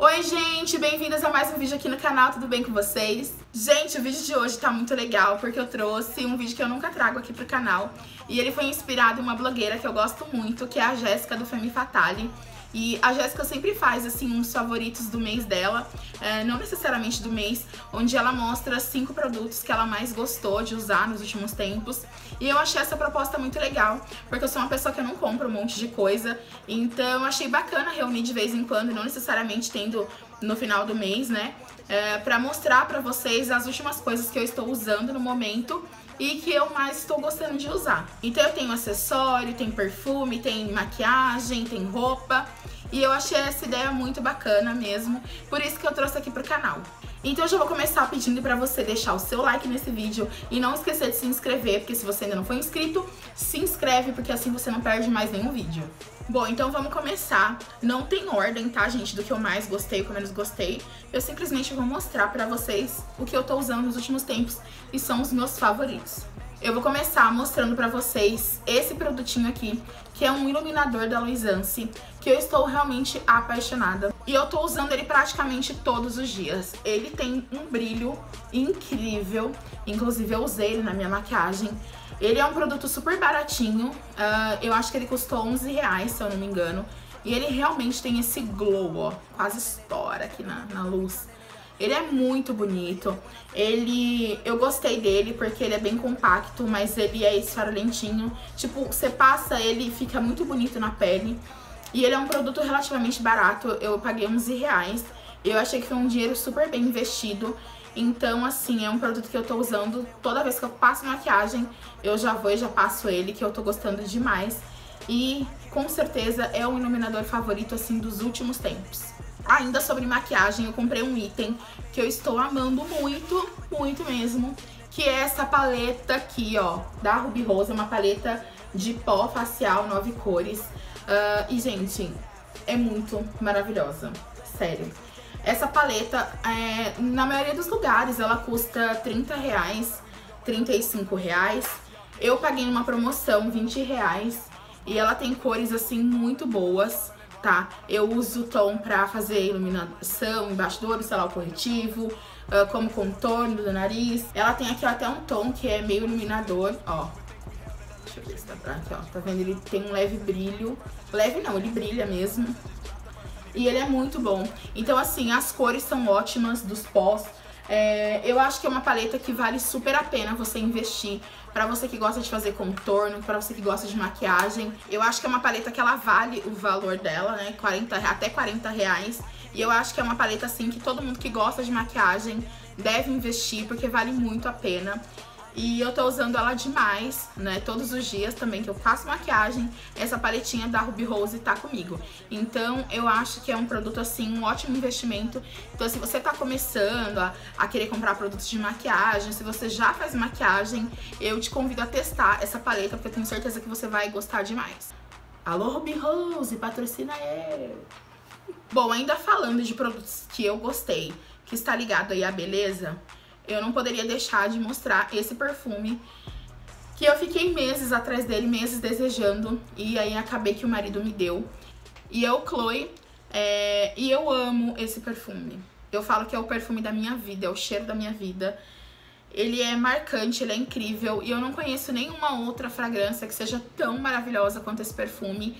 Oi gente, bem-vindas a mais um vídeo aqui no canal, tudo bem com vocês? Gente, o vídeo de hoje tá muito legal porque eu trouxe um vídeo que eu nunca trago aqui pro canal. E ele foi inspirado em uma blogueira que eu gosto muito, que é a Jéssica do Femme Fatale. E a Jéssica sempre faz, assim, uns favoritos do mês dela, não necessariamente do mês, onde ela mostra 5 produtos que ela mais gostou de usar nos últimos tempos. E eu achei essa proposta muito legal, porque eu sou uma pessoa que eu não compro um monte de coisa, então eu achei bacana reunir de vez em quando, não necessariamente tendo no final do mês, né, pra mostrar pra vocês as últimas coisas que eu estou usando no momento e que eu mais estou gostando de usar. Então eu tenho acessório, tem perfume, tem maquiagem, tem roupa. E eu achei essa ideia muito bacana mesmo, por isso que eu trouxe aqui pro canal. Então eu já vou começar pedindo pra você deixar o seu like nesse vídeo e não esquecer de se inscrever, porque se você ainda não for inscrito, se inscreve, porque assim você não perde mais nenhum vídeo. Bom, então vamos começar. Não tem ordem, tá, gente, do que eu mais gostei e o que eu menos gostei. Eu simplesmente vou mostrar pra vocês o que eu tô usando nos últimos tempos e são os meus favoritos. Eu vou começar mostrando pra vocês esse produtinho aqui, que é um iluminador da Luisance, que eu estou realmente apaixonada. E eu tô usando ele praticamente todos os dias. Ele tem um brilho incrível, inclusive eu usei ele na minha maquiagem. Ele é um produto super baratinho, eu acho que ele custou R$11, se eu não me engano. E ele realmente tem esse glow, ó, quase estoura aqui na luz. Ele é muito bonito, eu gostei dele porque ele é bem compacto, mas ele é esfarelentinho. Tipo, você passa ele e fica muito bonito na pele. E ele é um produto relativamente barato, eu paguei R$11. Eu achei que foi um dinheiro super bem investido. Então, assim, é um produto que eu tô usando toda vez que eu passo maquiagem, eu já vou e já passo ele, que eu tô gostando demais. E, com certeza, é o iluminador favorito, assim, dos últimos tempos. Ainda sobre maquiagem, eu comprei um item que eu estou amando muito, muito mesmo, que é essa paleta aqui, ó, da Ruby Rose, uma paleta de pó facial 9 cores. E, gente, é muito maravilhosa, sério. Essa paleta, na maioria dos lugares, ela custa R$30, R$35. Eu paguei numa promoção R$20 e ela tem cores, assim, muito boas. Tá, eu uso o tom pra fazer iluminação embaixo do olho, sei lá, o corretivo, como contorno do nariz. Ela tem aqui ó, até um tom que é meio iluminador, ó. Deixa eu ver se tá pra aqui, ó. Tá vendo? Ele tem um leve brilho. Leve não, ele brilha mesmo. E ele é muito bom. Então, assim, as cores são ótimas dos pós. Eu acho que é uma paleta que vale super a pena você investir. Pra você que gosta de fazer contorno, pra você que gosta de maquiagem. Eu acho que é uma paleta que ela vale o valor dela, né? Até R$40. E eu acho que é uma paleta, assim, que todo mundo que gosta de maquiagem deve investir, porque vale muito a pena. E eu tô usando ela demais, né, todos os dias também que eu faço maquiagem, essa paletinha da Ruby Rose tá comigo. Então eu acho que é um produto, assim, um ótimo investimento. Então se você tá começando a querer comprar produtos de maquiagem, se você já faz maquiagem, eu te convido a testar essa paleta, porque eu tenho certeza que você vai gostar demais. Alô, Ruby Rose, patrocina eu! Bom, ainda falando de produtos que eu gostei, que está ligado aí à beleza, eu não poderia deixar de mostrar esse perfume, que eu fiquei meses atrás dele, meses desejando, e aí acabei que o marido me deu. E é o Chloe, e eu amo esse perfume. Eu falo que é o perfume da minha vida, é o cheiro da minha vida. Ele é marcante, ele é incrível, e eu não conheço nenhuma outra fragrância que seja tão maravilhosa quanto esse perfume.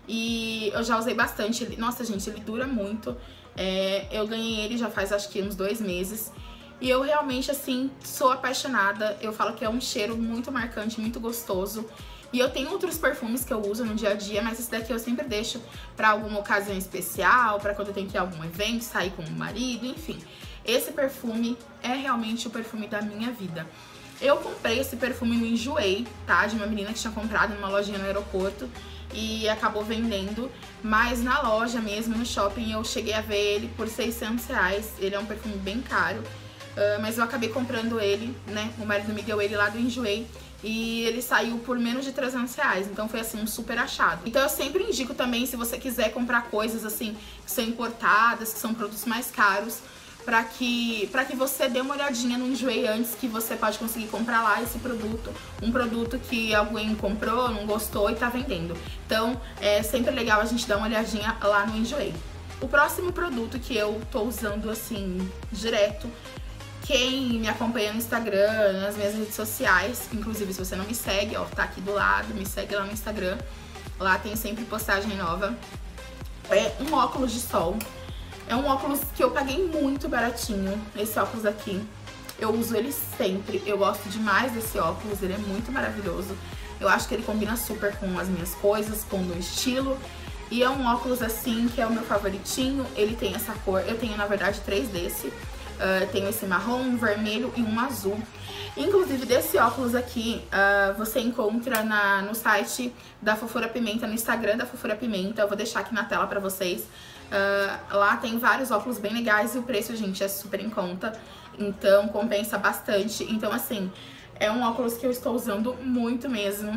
E eu já usei bastante, nossa gente, ele dura muito. Eu ganhei ele já faz acho que uns 2 meses. E eu realmente, assim, sou apaixonada. Eu falo que é um cheiro muito marcante, muito gostoso. E eu tenho outros perfumes que eu uso no dia a dia, mas esse daqui eu sempre deixo pra alguma ocasião especial, pra quando eu tenho que ir a algum evento, sair com o marido, enfim. Esse perfume é realmente o perfume da minha vida. Eu comprei esse perfume no Enjoei, tá? De uma menina que tinha comprado numa lojinha no aeroporto e acabou vendendo. Mas na loja mesmo, no shopping, eu cheguei a ver ele por R$600. Ele é um perfume bem caro. Mas eu acabei comprando ele, né, o marido me deu ele lá do Enjoei e ele saiu por menos de R$300, então foi assim um super achado. Então eu sempre indico também, se você quiser comprar coisas assim, que são importadas, que são produtos mais caros, pra que você dê uma olhadinha no Enjoei antes, que você pode conseguir comprar lá esse produto, um produto que alguém comprou, não gostou e tá vendendo. Então é sempre legal a gente dar uma olhadinha lá no Enjoei. O próximo produto que eu tô usando, assim, direto, quem me acompanha no Instagram, nas minhas redes sociais, inclusive se você não me segue, ó, tá aqui do lado, me segue lá no Instagram, lá tem sempre postagem nova, é um óculos de sol. É um óculos que eu paguei muito baratinho, esse óculos aqui. Eu uso ele sempre, eu gosto demais desse óculos, ele é muito maravilhoso. Eu acho que ele combina super com as minhas coisas, com o meu estilo. E é um óculos assim, que é o meu favoritinho, ele tem essa cor, eu tenho na verdade 3 desse. Tenho esse marrom, um vermelho e um azul. Inclusive desse óculos aqui, você encontra no site da Fofura Pimenta, no Instagram da Fofura Pimenta. Eu vou deixar aqui na tela pra vocês. Lá tem vários óculos bem legais e o preço, gente, é super em conta. Então compensa bastante. Então assim, é um óculos que eu estou usando muito mesmo.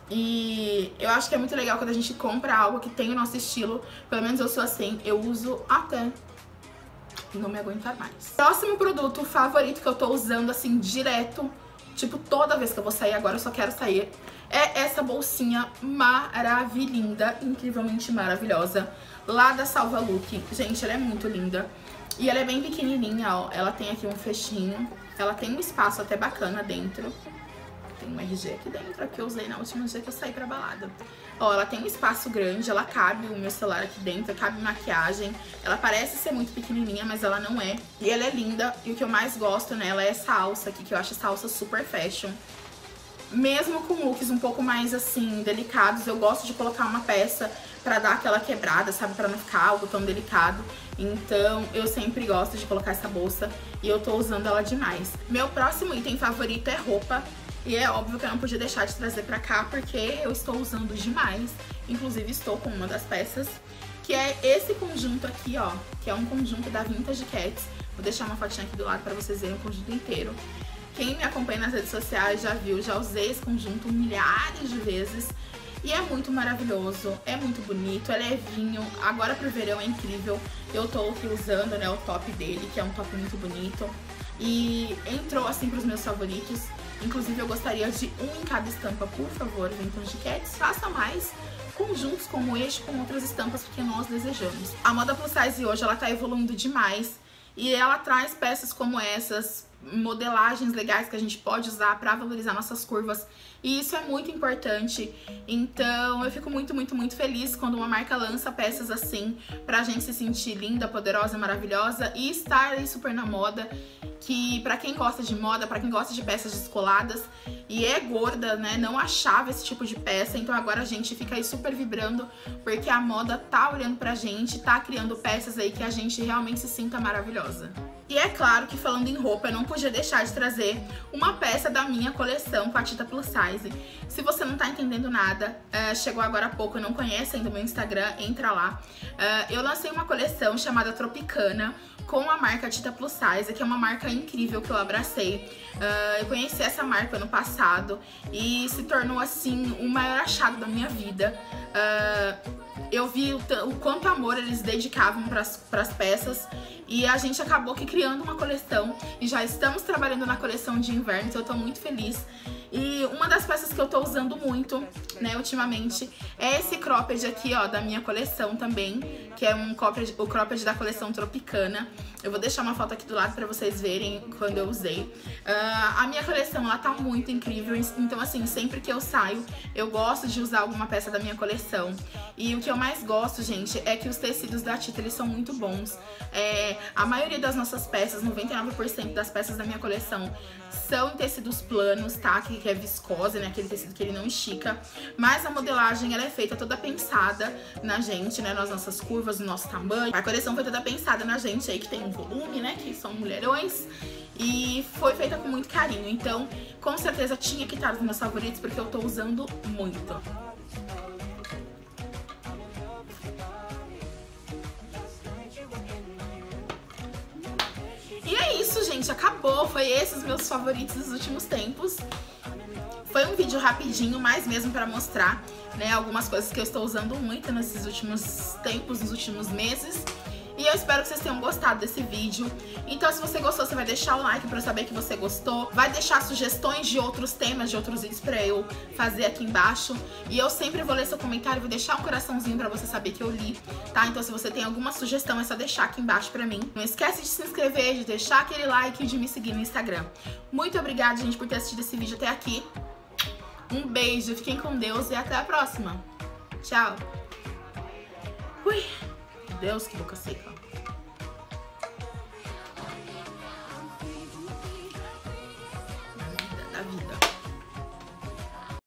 E eu acho que é muito legal quando a gente compra algo que tem o nosso estilo. Pelo menos eu sou assim, eu uso até não me aguentar mais. Próximo produto favorito que eu tô usando assim direto, tipo toda vez que eu vou sair, agora eu só quero sair, é essa bolsinha maravilhinda, incrivelmente maravilhosa, lá da Salva Look. Gente, ela é muito linda e ela é bem pequenininha, ó. Ela tem aqui um fechinho, ela tem um espaço até bacana dentro. Tem um RG aqui dentro, que eu usei na última vez que eu saí pra balada. Ó, ela tem um espaço grande, ela cabe o meu celular aqui dentro, cabe maquiagem. Ela parece ser muito pequenininha, mas ela não é. E ela é linda, e o que eu mais gosto nela é essa alça aqui, que eu acho essa alça super fashion. Mesmo com looks um pouco mais, assim, delicados, eu gosto de colocar uma peça pra dar aquela quebrada, sabe? Pra não ficar algo tão delicado. Então, eu sempre gosto de colocar essa bolsa e eu tô usando ela demais. Meu próximo item favorito é roupa. E é óbvio que eu não podia deixar de trazer pra cá, porque eu estou usando demais. Inclusive, estou com uma das peças, que é esse conjunto aqui, ó. Que é um conjunto da Vintage Cats. Vou deixar uma fotinha aqui do lado pra vocês verem o conjunto inteiro. Quem me acompanha nas redes sociais já viu, já usei esse conjunto milhares de vezes. E é muito maravilhoso, é muito bonito, é levinho. Agora pro verão é incrível. Eu tô aqui usando, né, o top dele, que é um top muito bonito. E entrou, assim, pros meus favoritos. Inclusive, eu gostaria de um em cada estampa, por favor, Vintage Cats. Faça mais conjuntos como este com outras estampas, porque nós desejamos. A moda plus size hoje, ela tá evoluindo demais. E ela traz peças como essas, modelagens legais que a gente pode usar pra valorizar nossas curvas. E isso é muito importante. Então eu fico muito, muito, muito feliz quando uma marca lança peças assim pra gente se sentir linda, poderosa, maravilhosa e estar aí super na moda. Que pra quem gosta de moda, pra quem gosta de peças descoladas e é gorda, né, não achava esse tipo de peça. Então agora a gente fica aí super vibrando, porque a moda tá olhando pra gente, tá criando peças aí que a gente realmente se sinta maravilhosa. E é claro que falando em roupa, eu não podia deixar de trazer uma peça da minha coleção com a Tita Plus Size. Se você não tá entendendo nada, chegou agora há pouco e não conhece ainda o meu Instagram, entra lá. Eu lancei uma coleção chamada Tropicana com a marca Tita Plus Size, que é uma marca incrível que eu abracei. Eu conheci essa marca ano passado e se tornou assim o maior achado da minha vida. Eu vi o quanto amor eles dedicavam pras peças e a gente acabou que criando uma coleção e já estamos trabalhando na coleção de inverno, então eu tô muito feliz. E uma das peças que eu tô usando muito, né, ultimamente, é esse cropped aqui, ó, da minha coleção também, que é o cropped da coleção Tropicana. Eu vou deixar uma foto aqui do lado pra vocês verem quando eu usei. A minha coleção, ela tá muito incrível, então assim, sempre que eu saio, eu gosto de usar alguma peça da minha coleção. E o que eu mais gosto, gente, é que os tecidos da Tita, eles são muito bons. A maioria das nossas peças, 99% das peças da minha coleção, são em tecidos planos, tá? Que é viscose, né? Aquele tecido que ele não estica. Mas a modelagem, ela é feita toda pensada na gente, né? Nas nossas curvas, no nosso tamanho. A coleção foi toda pensada na gente aí, que tem um volume, né? Que são mulherões. E foi feita com muito carinho. Então, com certeza, tinha que estar nos meus favoritos, porque eu tô usando muito. E é isso, gente, acabou. Foi esses os meus favoritos dos últimos tempos. Foi um vídeo rapidinho, mas mesmo pra mostrar, né, algumas coisas que eu estou usando muito nesses últimos tempos, nos últimos meses. E eu espero que vocês tenham gostado desse vídeo. Então se você gostou, você vai deixar o like pra eu saber que você gostou. Vai deixar sugestões de outros temas, de outros vídeos pra eu fazer aqui embaixo. E eu sempre vou ler seu comentário, vou deixar um coraçãozinho pra você saber que eu li, tá? Então se você tem alguma sugestão, é só deixar aqui embaixo pra mim. Não esquece de se inscrever, de deixar aquele like e de me seguir no Instagram. Muito obrigada, gente, por ter assistido esse vídeo até aqui. Um beijo, fiquem com Deus e até a próxima. Tchau. Ui, Deus, que boca seca.